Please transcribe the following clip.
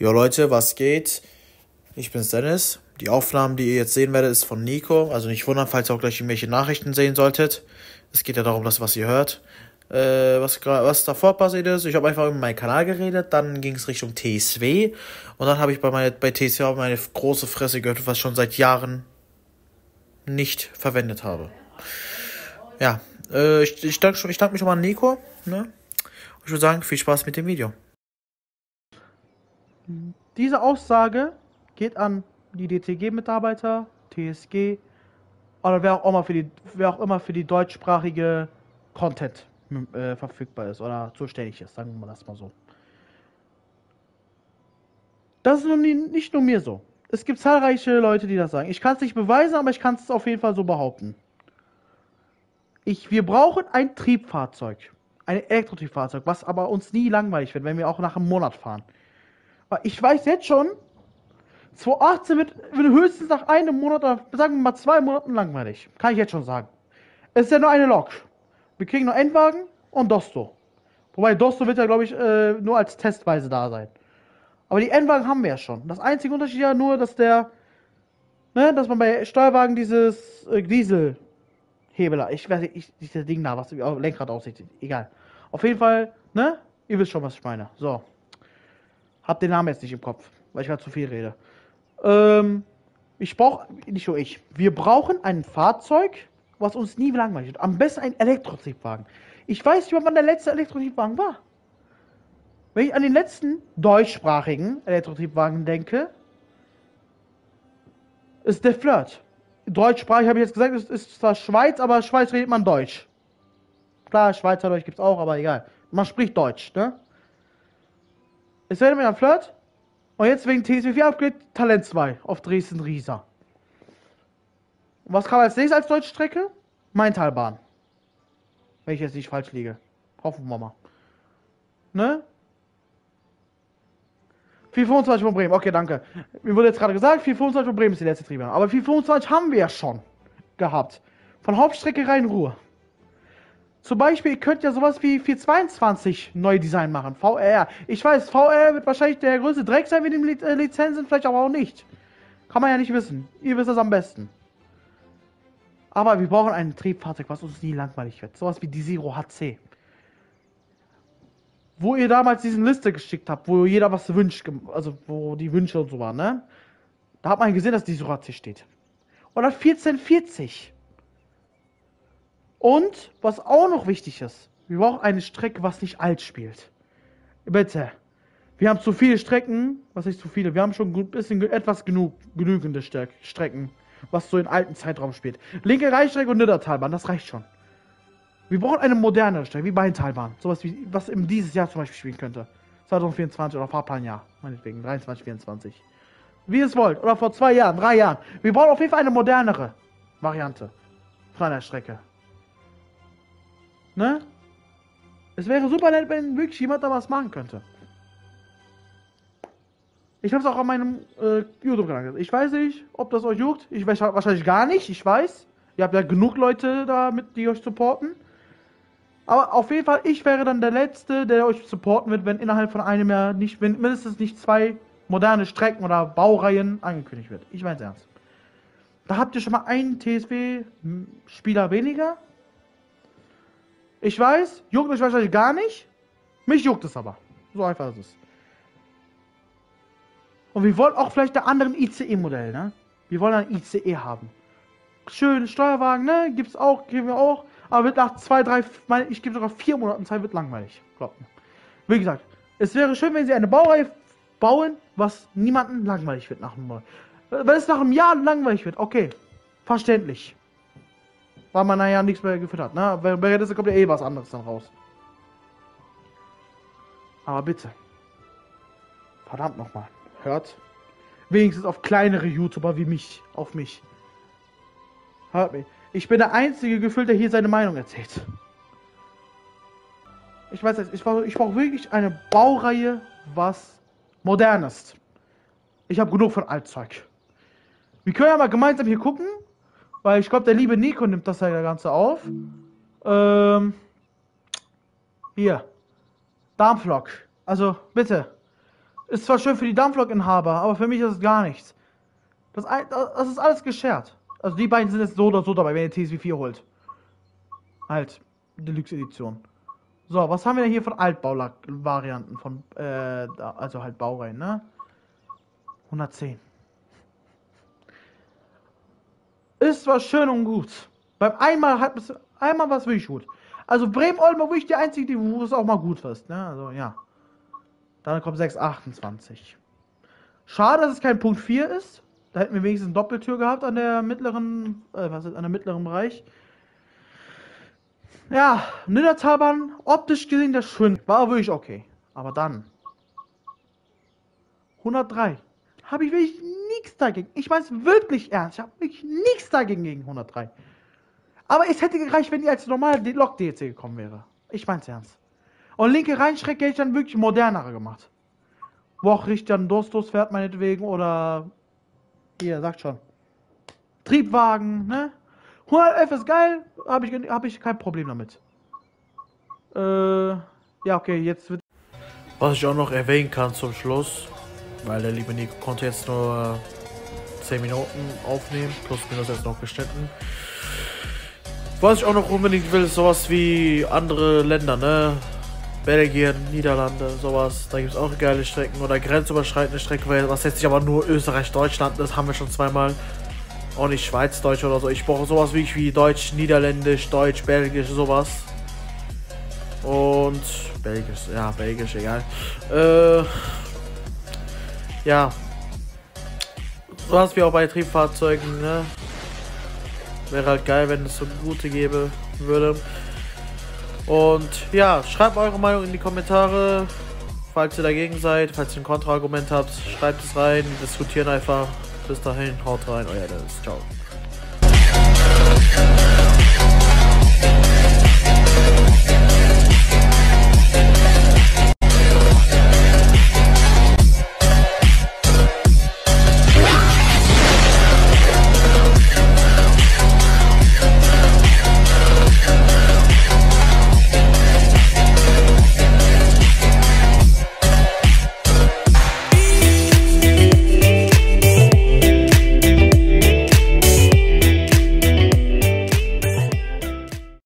Jo Leute, was geht? Ich bin's Dennis. Die Aufnahmen, die ihr jetzt sehen werdet, ist von Nico. Also nicht wundern, falls ihr auch gleich irgendwelche Nachrichten sehen solltet. Es geht ja darum, dass was ihr hört. Was davor passiert ist, ich habe einfach über meinen Kanal geredet, dann ging es Richtung TSW und dann habe ich bei TSW auch meine große Fresse gehört, was ich schon seit Jahren nicht verwendet habe. Ja, ich danke mich schon mal an Nico, ne? Ich würde sagen, viel Spaß mit dem Video. Diese Aussage geht an die DTG-Mitarbeiter, TSG oder wer auch immer für die deutschsprachige Content verfügbar ist oder zuständig ist, sagen wir das mal so. Das ist nicht nur mir so. Es gibt zahlreiche Leute, die das sagen. Ich kann es nicht beweisen, aber ich kann es auf jeden Fall so behaupten. Wir brauchen ein Triebfahrzeug, ein Elektrotriebfahrzeug, was aber uns nie langweilig wird, wenn wir auch nach einem Monat fahren. Ich weiß jetzt schon, 2018 wird höchstens nach einem Monat oder sagen wir mal 2 Monaten langweilig. Kann ich jetzt schon sagen. Es ist ja nur eine Lok. Wir kriegen nur Endwagen und Dosto. Wobei Dosto wird ja, glaube ich, nur als Testweise da sein. Aber die Endwagen haben wir ja schon. Das einzige Unterschied ja nur, dass dass man bei Steuerwagen dieses Dieselhebeler, ich weiß nicht, dieses Ding da, was auf Lenkrad aussieht, egal. Auf jeden Fall, ne? Ihr wisst schon, was ich meine. So. Hab den Namen jetzt nicht im Kopf, weil ich halt zu viel rede. Wir brauchen ein Fahrzeug, was uns nie langweilig wird. Am besten ein Elektrotriebwagen. Ich weiß nicht, wann der letzte Elektrotriebwagen war. Wenn ich an den letzten deutschsprachigen Elektrotriebwagen denke, ist der Flirt. Deutschsprachig habe ich jetzt gesagt, ist zwar Schweiz, aber Schweiz redet man Deutsch. Klar, Schweizerdeutsch gibt es auch, aber egal. Man spricht Deutsch, ne? Es wäre mit einem Flirt. Und jetzt wegen TSW 4 Upgrade Talent 2 auf Dresden-Riesa. Und was kam als nächstes als deutsche Strecke? Maintalbahn. Wenn ich jetzt nicht falsch liege. Hoffen wir mal. Ne? 425 von Bremen. Okay, danke. Mir wurde jetzt gerade gesagt, 425 von Bremen ist die letzte Triebwagen. Aber 425 haben wir ja schon gehabt. Von Hauptstrecke Rhein-Ruhr. Zum Beispiel, ihr könnt ja sowas wie 422 Neudesign machen. VR. Ich weiß, VR wird wahrscheinlich der größte Dreck sein mit den Lizenzen, vielleicht aber auch nicht. Kann man ja nicht wissen. Ihr wisst es am besten. Aber wir brauchen ein Triebfahrzeug, was uns nie langweilig wird. Sowas wie die Zero HC. Wo ihr damals diesen Liste geschickt habt, wo jeder was wünscht, also wo die Wünsche und so waren, ne? Da hat man gesehen, dass die Zero HC steht. Oder 1440. Und, was auch noch wichtig ist, wir brauchen eine Strecke, was nicht alt spielt. Bitte. Wir haben zu viele Strecken, was nicht zu viele, wir haben schon ein bisschen genügende Strecken, was so in alten Zeitraum spielt. Linke Rheinstrecke und Niddertalbahn, das reicht schon. Wir brauchen eine moderne Strecke, wie Maintalbahn. Sowas wie, was in dieses Jahr zum Beispiel spielen könnte. 2024 oder Fahrplanjahr, meinetwegen, 23, 24. Wie ihr es wollt. Oder vor 2 Jahren, 3 Jahren. Wir brauchen auf jeden Fall eine modernere Variante von einer Strecke. Ne? Es wäre super nett, wenn wirklich jemand da was machen könnte. Ich habe es auch an meinem YouTube-Kanal gesagt. Ich weiß nicht, ob das euch juckt. Ich weiß wahrscheinlich gar nicht. Ich weiß. Ihr habt ja genug Leute da, die euch supporten. Aber auf jeden Fall, ich wäre dann der Letzte, der euch supporten wird, wenn innerhalb von einem Jahr wenn mindestens nicht 2 moderne Strecken oder Baureihen angekündigt wird. Ich meine es ernst. Da habt ihr schon mal einen TSW-Spieler weniger. Ich weiß, juckt mich wahrscheinlich gar nicht. Mich juckt es aber. So einfach ist es. Und wir wollen auch vielleicht einen anderen ICE-Modell, ne? Wir wollen ein ICE haben. Schön, Steuerwagen, ne? Geben wir auch. Aber wird nach 2, 3, ich gebe sogar 4 Monaten Zeit, wird langweilig. Glaubt mir. Wie gesagt, es wäre schön, wenn sie eine Baureihe bauen, was niemandem langweilig wird nach einem Monat. Wenn es nach einem Jahr langweilig wird, okay. Verständlich. Weil man ja nichts mehr geführt hat, ne? Bei Reddit kommt ja eh was anderes dann raus. Aber bitte. Verdammt nochmal. Hört. Wenigstens auf kleinere YouTuber wie mich. Auf mich. Hört mich. Ich bin der einzige Gefühl, der hier seine Meinung erzählt. Ich weiß jetzt, ich brauche wirklich eine Baureihe, was modern ist. Ich habe genug von Altzeug. Wir können ja mal gemeinsam hier gucken. Weil ich glaube, der liebe Nico nimmt das ja Ganze auf. Hier. Dampflok. Also, bitte. Ist zwar schön für die Dampflok-Inhaber, aber für mich ist es gar nichts. Das ist alles geschert. Also die beiden sind jetzt so oder so dabei, wenn ihr TSV4 holt. Halt, Deluxe-Edition. So, was haben wir denn hier von Altbau-Varianten? Von, also halt Baureihen, ne? 110. Ist zwar schön und gut. Beim einmal war es wirklich gut. Also Bremen-Oldenburg wirklich die einzige, wo es auch mal gut ist, ne? Also ja. Dann kommt 628. Schade, dass es kein Punkt 4 ist. Da hätten wir wenigstens eine Doppeltür gehabt an der mittleren, an der mittleren Bereich. Ja, Niddertalbahn, optisch gesehen der schön. War wirklich okay. Aber dann 103. Habe ich wirklich nichts dagegen. Ich meine es wirklich ernst. Ich habe wirklich nichts dagegen gegen 103. Aber es hätte gereicht, wenn die als normale Lok-DLC gekommen wäre. Ich meine es ernst. Und linke Rheinstrecke hätte ich dann wirklich modernere gemacht. Wo auch richtig dann Dostos fährt, meinetwegen. Oder hier, sagt schon. Triebwagen, ne? 111 ist geil. Hab ich kein Problem damit. Ja, okay, jetzt wird. Was ich auch noch erwähnen kann zum Schluss, weil der liebe Nico konnte jetzt nur 10 Minuten aufnehmen, plus minus jetzt noch geschnitten. Was ich auch noch unbedingt will, ist sowas wie andere Länder, ne? Belgien, Niederlande, sowas. Da gibt es auch geile Strecken oder grenzüberschreitende Strecken, was jetzt nicht aber nur Österreich, Deutschland ist, haben wir schon zweimal. Auch nicht Schweiz, Deutsch oder so. Ich brauche sowas wie Deutsch, Niederländisch, Deutsch, Belgisch, sowas. Und Belgisch, ja, Belgisch, egal. Ja. Sowas wie auch bei Triebfahrzeugen, ne? Wäre halt geil, wenn es so gute gäbe würde. Und ja, schreibt eure Meinung in die Kommentare. Falls ihr dagegen seid, falls ihr ein Kontraargument habt, schreibt es rein. Wir diskutieren einfach. Bis dahin, haut rein, euer Dennis. Ciao.